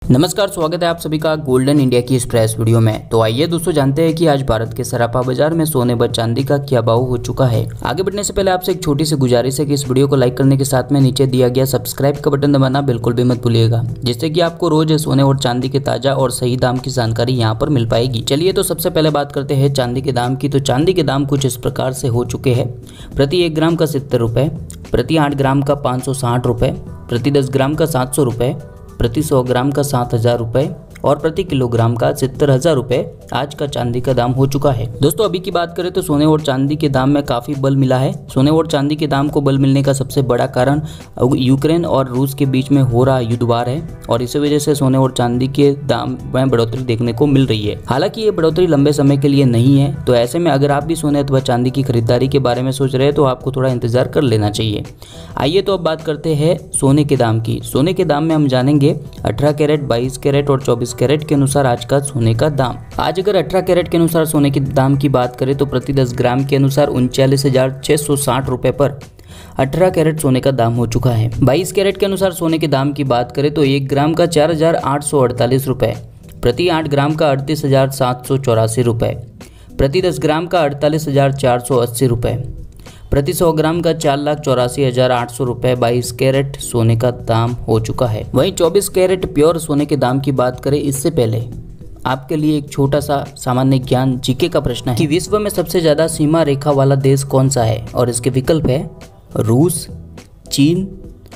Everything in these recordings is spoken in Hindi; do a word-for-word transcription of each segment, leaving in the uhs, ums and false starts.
नमस्कार, स्वागत है आप सभी का गोल्डन इंडिया की इस फ्रेश वीडियो में। तो आइए दोस्तों जानते हैं कि आज भारत के सराफा बाजार में सोने व चांदी का क्या भाव हो चुका है। आगे बढ़ने से पहले आपसे एक छोटी सी गुजारिश है कि इस वीडियो को लाइक करने के साथ में नीचे दिया गया सब्सक्राइब का बटन दबाना बिल्कुल भी मत भूलिएगा, जिससे कि आपको रोज सोने और चांदी के ताजा और सही दाम की जानकारी यहाँ पर मिल पाएगी। चलिए तो सबसे पहले बात करते हैं चांदी के दाम की। तो चांदी के दाम कुछ इस प्रकार से हो चुके हैं। प्रति एक ग्राम का सत्तर रुपए, प्रति आठ ग्राम का पाँच सौ साठ रुपए, प्रति दस ग्राम का सात सौ रुपए, प्रति सौ ग्राम का सात हजार रुपये और प्रति किलोग्राम का सत्तर हजार रुपये आज का चांदी का दाम हो चुका है। दोस्तों अभी की बात करें तो सोने और चांदी के दाम में काफी बल मिला है। सोने और चांदी के दाम को बल मिलने का सबसे बड़ा कारण यूक्रेन और रूस के बीच में हो रहा युद्धवार है और इसी वजह से सोने और चांदी के दाम में बढ़ोतरी देखने को मिल रही है। हालांकि ये बढ़ोतरी लंबे समय के लिए नहीं है, तो ऐसे में अगर आप भी सोने अथवा चांदी की खरीदारी के बारे में सोच रहे हैं तो आपको थोड़ा इंतजार कर लेना चाहिए। आइए तो अब बात करते हैं सोने के दाम की। सोने के दाम में हम जानेंगे अठारह कैरेट, बाईस कैरेट और चौबीस कैरेट के अनुसार आज का सोने का दाम। आज अगर अठारह कैरेट के अनुसार सोने के दाम की बात करें तो प्रति दस ग्राम के अनुसार उनचालीस हजार छह सौ साठ रुपए पर अठारह कैरेट सोने का दाम हो चुका है। बाईस कैरेट के अनुसार सोने के दाम की बात करें तो एक ग्राम का चार हजार आठ सौ अड़तालीस रुपए, प्रति आठ ग्राम का अड़तीस हजार सात सौ चौरासी रुपए, प्रति दस ग्राम का अड़तालीस हजार चार सौ अस्सी रुपए, प्रति सौ ग्राम का चार लाख चौरासी हजार आठ सौ रुपए बाईस कैरेट सोने का दाम हो चुका है। वहीं चौबीस कैरेट प्योर सोने के दाम की बात करें इससे पहले आपके लिए एक छोटा सा सामान्य ज्ञान जीके का प्रश्न है कि विश्व में सबसे ज्यादा सीमा रेखा वाला देश कौन सा है, और इसके विकल्प है रूस, चीन,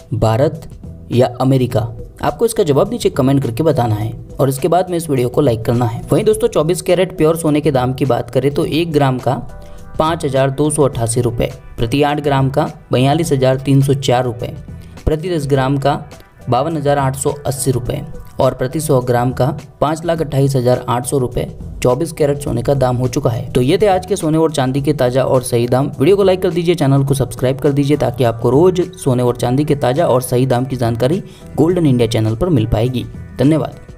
भारत या अमेरिका। आपको इसका जवाब नीचे कमेंट करके बताना है और इसके बाद में इस वीडियो को लाइक करना है। वहीं दोस्तों चौबीस कैरेट प्योर सोने के दाम की बात करें तो एक ग्राम का पाँच हजार दो सौ अट्ठासी रुपये, प्रति आठ ग्राम का बयालीस हजार तीन सौ चार रुपये, प्रति दस ग्राम का बावन हजार आठ सौ अस्सी रुपये और प्रति सौ ग्राम का पाँच लाख अट्ठाईस हजार आठ सौ रुपये चौबीस कैरेट सोने का दाम हो चुका है। तो ये थे आज के सोने और चांदी के ताजा और सही दाम। वीडियो को लाइक कर दीजिए, चैनल को सब्सक्राइब कर दीजिए ताकि आपको रोज सोने और चांदी के ताजा और सही दाम की जानकारी गोल्डन इंडिया चैनल पर मिल पाएगी। धन्यवाद।